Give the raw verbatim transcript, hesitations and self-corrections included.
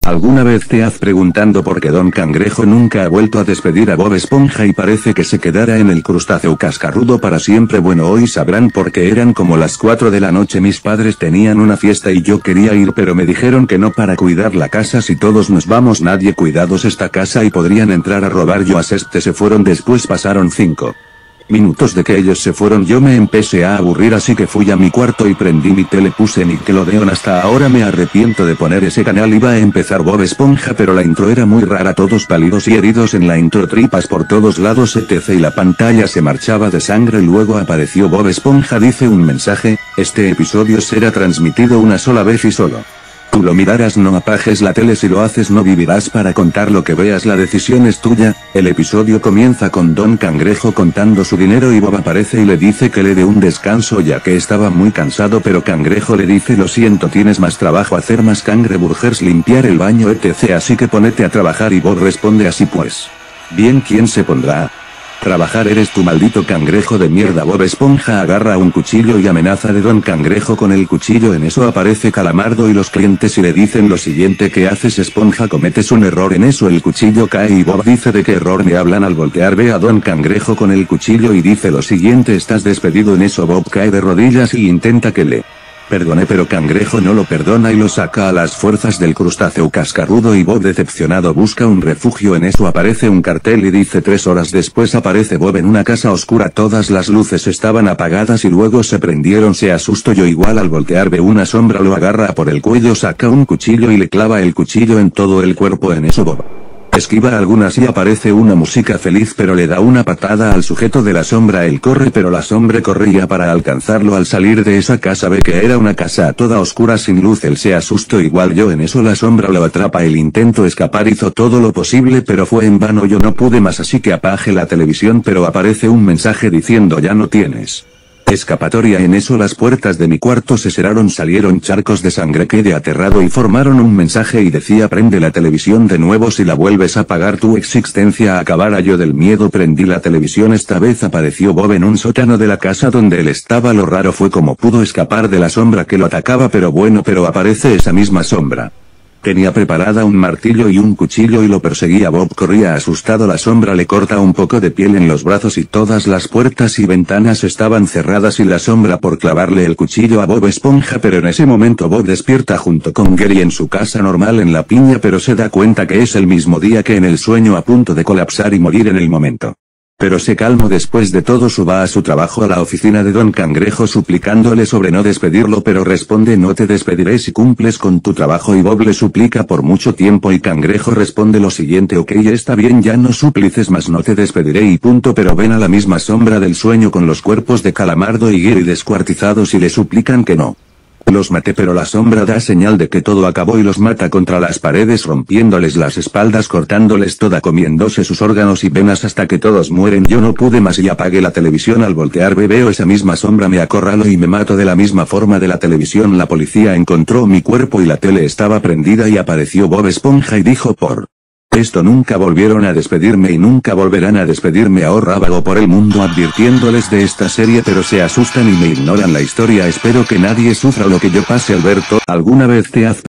¿Alguna vez te has preguntado por qué Don Cangrejo nunca ha vuelto a despedir a Bob Esponja y parece que se quedará en el crustáceo cascarrudo para siempre? Bueno, hoy sabrán por qué. Eran como las cuatro de la noche, mis padres tenían una fiesta y yo quería ir, pero me dijeron que no para cuidar la casa. Si todos nos vamos nadie cuidados esta casa y podrían entrar a robar. Yo acepté, se fueron. Después pasaron cinco minutos de que ellos se fueron, yo me empecé a aburrir, así que fui a mi cuarto y prendí mi tele, puse Nickelodeon. Hasta ahora me arrepiento de poner ese canal. Iba a empezar Bob Esponja, pero la intro era muy rara, todos pálidos y heridos en la intro, tripas por todos lados etcétera, y la pantalla se marchaba de sangre. Luego apareció Bob Esponja, dice un mensaje: este episodio será transmitido una sola vez y solo tú lo mirarás, no apagues la tele, si lo haces no vivirás para contar lo que veas, la decisión es tuya. El episodio comienza con Don Cangrejo contando su dinero y Bob aparece y le dice que le dé un descanso ya que estaba muy cansado, pero Cangrejo le dice: lo siento, tienes más trabajo, hacer más cangreburgers, limpiar el baño etcétera, así que ponete a trabajar. Y Bob responde así pues: bien, ¿quién se pondrá? Trabajar eres tú, maldito cangrejo de mierda. Bob Esponja agarra un cuchillo y amenaza de Don Cangrejo con el cuchillo. En eso aparece Calamardo y los clientes y le dicen lo siguiente: ¿qué haces, Esponja? Cometes un error. En eso el cuchillo cae y Bob dice: ¿de qué error me hablan? Al voltear ve a Don Cangrejo con el cuchillo y dice lo siguiente: estás despedido. En eso Bob cae de rodillas y intenta que le perdone, pero Cangrejo no lo perdona y lo saca a las fuerzas del crustáceo cascarrudo, y Bob decepcionado busca un refugio. En eso aparece un cartel y dice: tres horas después aparece Bob en una casa oscura, todas las luces estaban apagadas y luego se prendieron. Se asustó, yo igual. Al voltear ve una sombra, lo agarra por el cuello, saca un cuchillo y le clava el cuchillo en todo el cuerpo. En eso Bob esquiva algunas y aparece una música feliz, pero le da una patada al sujeto de la sombra. Él corre, pero la sombra corría para alcanzarlo. Al salir de esa casa ve que era una casa toda oscura sin luz. Él se asustó igual yo. En eso la sombra lo atrapa. Él intentó escapar, hizo todo lo posible pero fue en vano. Yo no pude más, así que apague la televisión, pero aparece un mensaje diciendo: ya no tienes escapatoria. En eso las puertas de mi cuarto se cerraron, salieron charcos de sangre, quedé aterrado y formaron un mensaje y decía: prende la televisión de nuevo, si la vuelves a apagar tu existencia acabará. Yo del miedo prendí la televisión. Esta vez apareció Bob en un sótano de la casa donde él estaba. Lo raro fue cómo pudo escapar de la sombra que lo atacaba, pero bueno, pero aparece esa misma sombra. Tenía preparada un martillo y un cuchillo y lo perseguía. Bob corría asustado, la sombra le corta un poco de piel en los brazos y todas las puertas y ventanas estaban cerradas y la sombra por clavarle el cuchillo a Bob Esponja. Pero en ese momento Bob despierta junto con Gary en su casa normal en La Piña, pero se da cuenta que es el mismo día que en el sueño, a punto de colapsar y morir en el momento. Pero se calmó. Después de todo su va a su trabajo, a la oficina de Don Cangrejo, suplicándole sobre no despedirlo, pero responde: no te despediré si cumples con tu trabajo. Y Bob le suplica por mucho tiempo y Cangrejo responde lo siguiente: ok, está bien, ya no suplices más, no te despediré y punto. Pero ven a la misma sombra del sueño con los cuerpos de Calamardo y Gary descuartizados y le suplican que no los mate, pero la sombra da señal de que todo acabó y los mata contra las paredes, rompiéndoles las espaldas, cortándoles toda, comiéndose sus órganos y venas hasta que todos mueren. Yo no pude más y apagué la televisión. Al voltear veo esa misma sombra, me acorralo y me mato de la misma forma de la televisión. La policía encontró mi cuerpo y la tele estaba prendida y apareció Bob Esponja y dijo: por esto nunca volvieron a despedirme y nunca volverán a despedirme. Ahora vago por el mundo advirtiéndoles de esta serie, pero se asustan y me ignoran la historia. Espero que nadie sufra lo que yo pase, Alberto. ¿Alguna vez te has